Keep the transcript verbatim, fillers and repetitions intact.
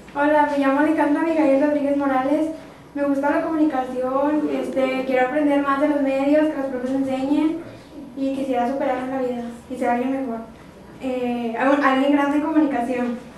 Hola, me llamo Alejandra Abigail Rodríguez Morales. Me gusta la comunicación, este, quiero aprender más de los medios, que los profes enseñen y quisiera superar en la vida y ser alguien mejor. Eh, alguien grande en comunicación.